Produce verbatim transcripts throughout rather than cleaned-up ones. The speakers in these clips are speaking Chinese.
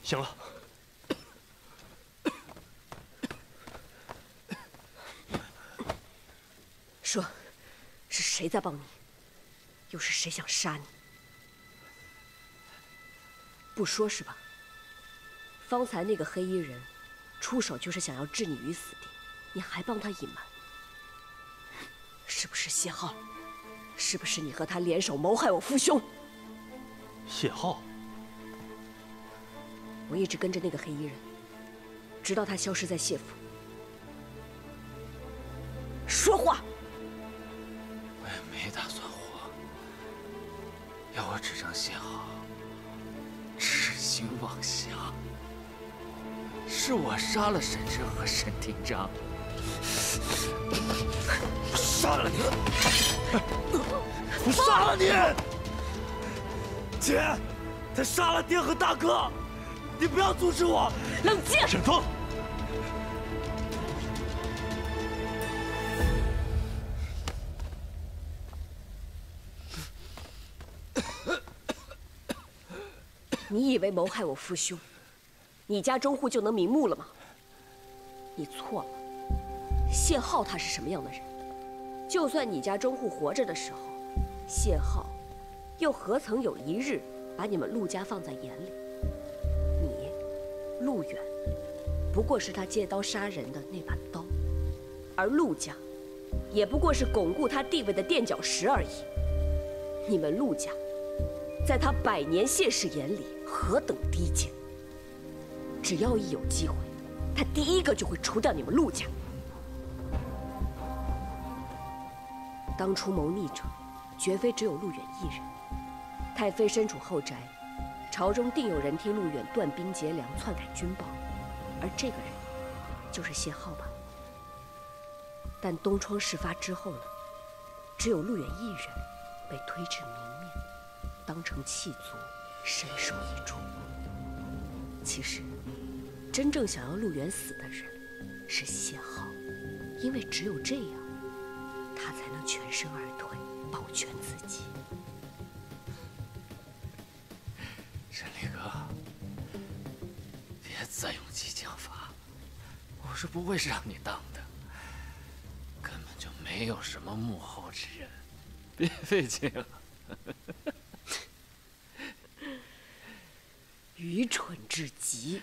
行了。 说，是谁在帮你？又是谁想杀你？不说是吧？方才那个黑衣人出手就是想要置你于死地，你还帮他隐瞒，是不是谢浩？是不是你和他联手谋害我父兄？ 谢浩， 我一直跟着那个黑衣人，直到他消失在谢府。说话！ 我也没打算活，要我指证谢浩，痴心妄想。是我杀了沈真和沈廷章， 杀了你！我杀了你！姐，他杀了爹和大哥，你不要阻止我！ 冷静！ 沈峰， 你以为谋害我父兄，你家中户就能瞑目了吗？你错了。谢浩他是什么样的人？就算你家中户活着的时候，谢浩又何曾有一日把你们陆家放在眼里？你，陆远，不过是他借刀杀人的那把刀，而陆家，也不过是巩固他地位的垫脚石而已。你们陆家，在他百年谢氏眼里何等低贱！只要一有机会，他第一个就会除掉你们陆家。当初谋逆者，绝非只有陆远一人。太妃身处后宅，朝中定有人替陆远断兵劫粮、篡改军报，而这个人，就是谢浩吧？但东窗事发之后呢，只有陆远一人被推至明面，当成弃卒，身首异处。其实，真正想要陆远死的人是谢浩，因为只有这样，他才能全身而退，保全自己。 沈力哥，别再用激将法，我是不会让你当的，根本就没有什么幕后之人，别费劲了。 愚蠢至极，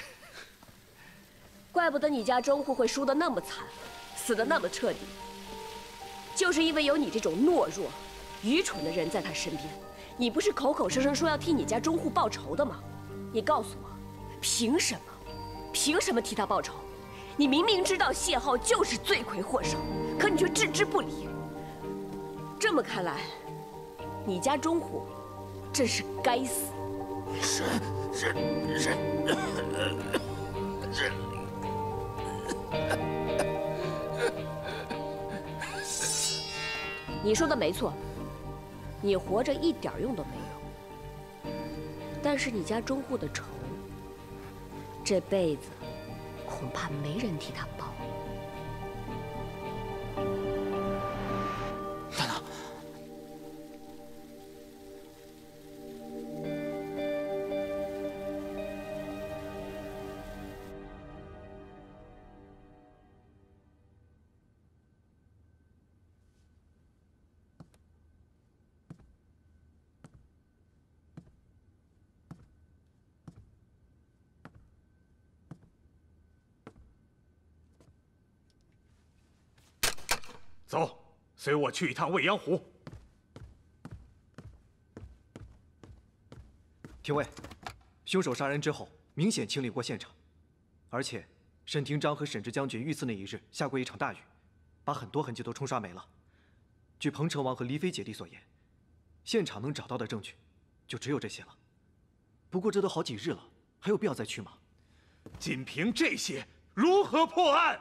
怪不得你家中户会输得那么惨，死得那么彻底，就是因为有你这种懦弱、愚蠢的人在他身边。你不是口口声声说要替你家中户报仇的吗？你告诉我，凭什么？凭什么替他报仇？你明明知道谢浩就是罪魁祸首，可你却置之不理。这么看来，你家中户真是该死。 沈沈沈沈你说的没错，你活着一点用都没有。但是你家中户的仇，这辈子恐怕没人替他报。 等等， 走，随我去一趟未央湖。 廷尉，凶手杀人之后，明显清理过现场，而且沈廷章和沈直将军遇刺那一日下过一场大雨，把很多痕迹都冲刷没了。据彭城王和黎妃姐弟所言，现场能找到的证据就只有这些了。不过这都好几日了，还有必要再去吗？ 仅凭这些，如何破案？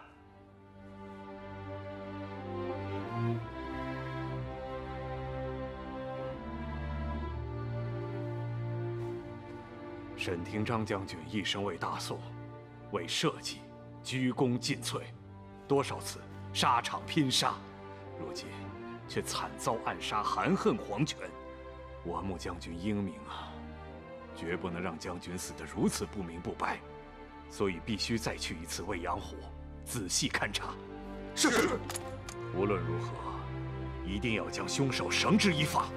沈廷章将军一生为大宋、为社稷鞠躬尽瘁，多少次沙场拼杀，如今却惨遭暗杀，含恨黄泉。我穆将军英明啊！ 绝不能让将军死得如此不明不白，所以必须再去一次未央湖，仔细勘察。 是。是。 无论如何，一定要将凶手绳之以法。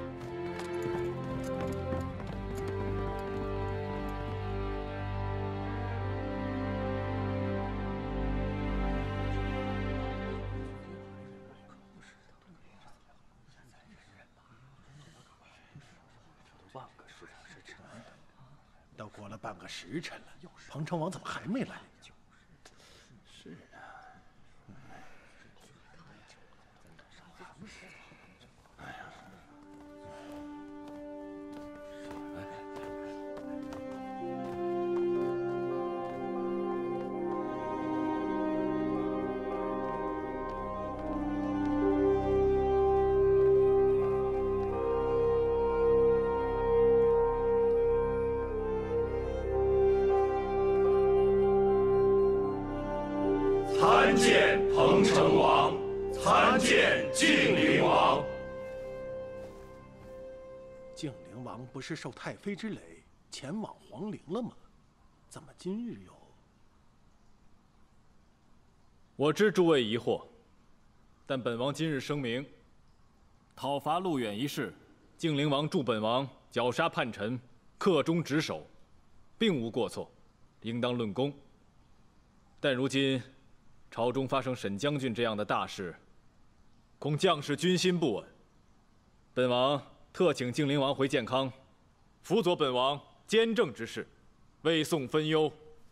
都过了半个时辰了，彭城王怎么还没来？是啊。哎呀。 参见彭城王，参见晋灵王。 晋灵王不是受太妃之累前往皇陵了吗？怎么今日又…… 我知诸位疑惑，但本王今日声明：讨伐路远一事，晋灵王助本王绞杀叛臣，恪忠职守，并无过错，应当论功。但如今， 朝中发生沈将军这样的大事，恐将士军心不稳。本王特请晋灵王回建康，辅佐本王监政之事，未送分忧。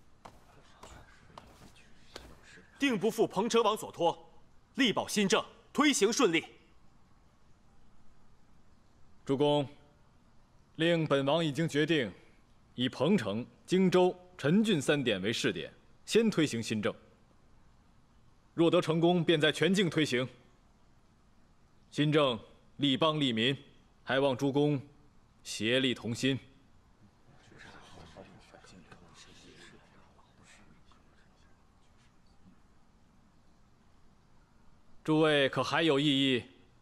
定不负彭城王所托，力保新政推行顺利。 主公，令本王已经决定，以彭城、荆州、陈郡三点为试点，先推行新政。 若得成功，便在全境推行。新政利邦利民，还望诸公协力同心。诸位可还有异议？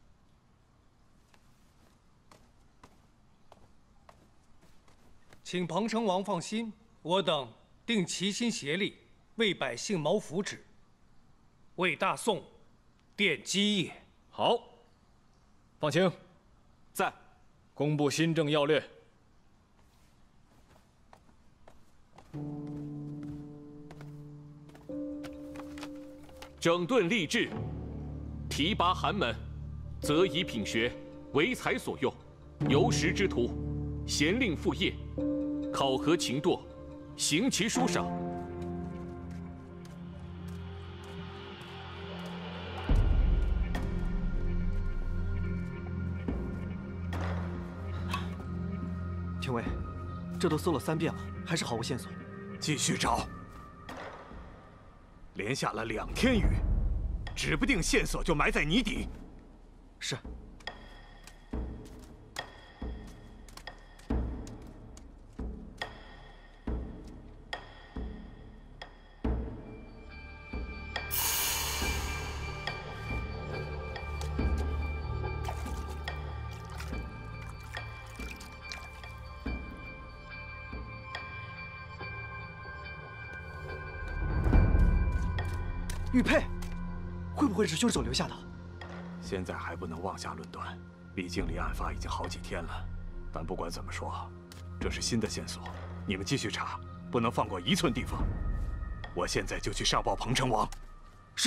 请彭城王放心，我等定齐心协力，为百姓谋福祉。 为大宋奠基业。 好，放晴， 在。 公布新政要略。 整顿吏治，提拔寒门，择以品学，为才所用，由实之徒，咸令副业，考核勤惰，行其书赏。 廷尉，这都搜了三遍了，还是毫无线索。 继续找，连下了两天雨，指不定线索就埋在泥底。 是。玉佩，会不会是凶手留下的？ 现在还不能妄下论断，毕竟离案发已经好几天了。但不管怎么说，这是新的线索，你们继续查，不能放过一寸地方。我现在就去上报彭城王。 是。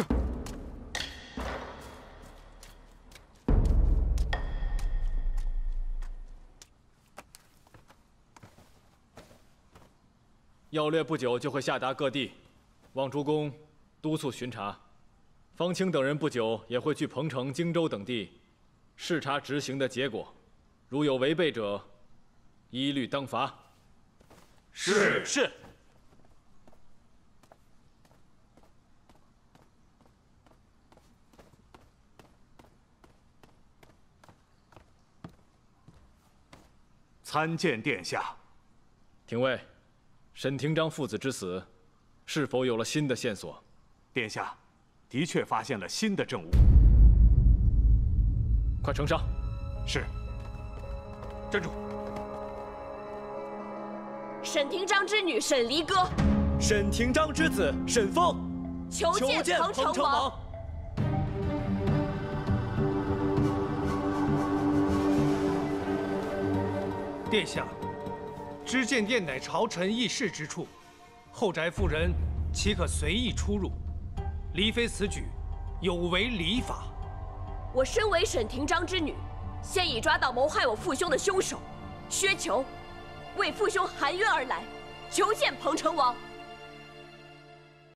要略不久就会下达各地，望诸公 督促巡查，方清等人不久也会去彭城、荆州等地视察执行的结果，如有违背者，一律当罚。 是是。 参见殿下。 廷尉，沈廷章父子之死，是否有了新的线索？ 殿下，的确发现了新的证物。 快呈上。 是。 站住！ 沈廷章之女沈离歌， 沈廷章之子沈凤， 求见彭城王。 殿下，知见殿乃朝臣议事之处，后宅妇人岂可随意出入？离妃此举，有违礼法。 我身为沈廷章之女，现已抓到谋害我父兄的凶手薛求，为父兄含冤而来，求见彭城王。